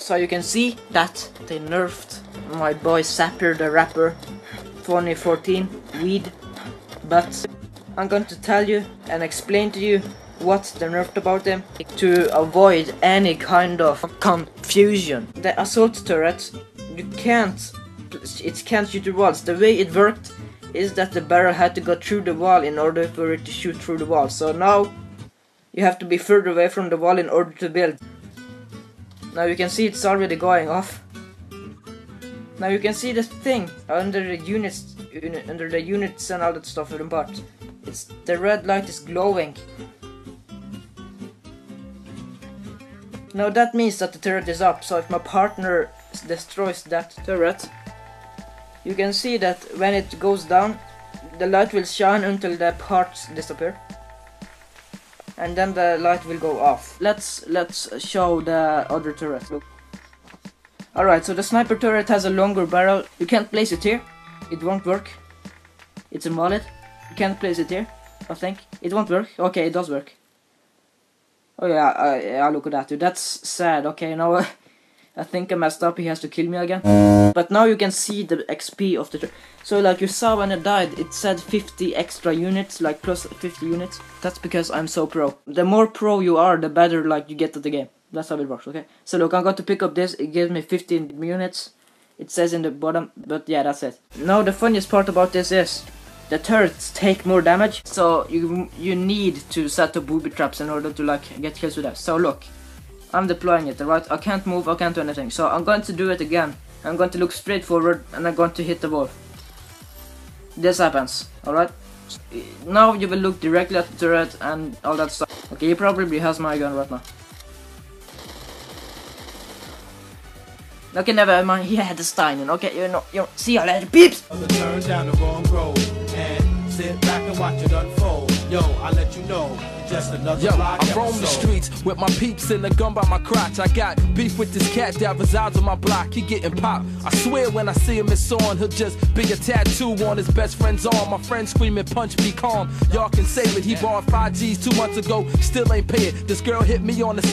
So you can see that they nerfed my boy Sapper the Rapper 2014 weed, but I'm going to tell you and explain to you what they nerfed about them to avoid any kind of confusion. The assault turret, it can't shoot the walls. The way it worked is that the barrel had to go through the wall in order for it to shoot through the wall. So now you have to be further away from the wall in order to build. Now you can see it's already going off. Now you can see the thing under the units, and all that stuff in the part. The red light is glowing. Now that means that the turret is up. So if my partner destroys that turret, you can see that when it goes down, the light will shine until the parts disappear, and then the light will go off. Let's show the other turret. Look. Alright, so the sniper turret has a longer barrel. You can't place it here. It won't work. It's a mullet. You can't place it here, I think. It won't work. Okay, it does work. Oh yeah, look at that, dude. That's sad. Okay, now I think I messed up. He has to kill me again. But now you can see the XP of the turret. So like you saw when it died, it said 50 extra units, like plus 50 units. That's because I'm so pro. The more pro you are, the better like you get at the game. That's how it works, okay? So look, I'm going to pick up this. It gives me 15 units. It says in the bottom, but yeah, that's it. Now the funniest part about this is the turrets take more damage, so you need to set up booby traps in order to like get kills with that. So look, I'm deploying it, alright? I can't move, I can't do anything. So I'm going to do it again. I'm going to look straight forward and I'm going to hit the wall. This happens, alright? Now you will look directly at the turret and all that stuff. Okay, he probably has my gun right now. Okay, never mind, he had the Steinen. Okay, you know, see you later, peeps! Turn down the wrong road and sit back and watch it unfold. Yo, I'll let you know. Just another block I roam the streets with my peeps and a gun by my crotch. I got beef with this cat that resides on my block. He getting popped. I swear when I see him it's on. He'll just be a tattoo on his best friend's arm. My friend screaming, punch, be calm. Y'all can save it. He borrowed 5 G's 2 months ago, still ain't pay it. This girl hit me on the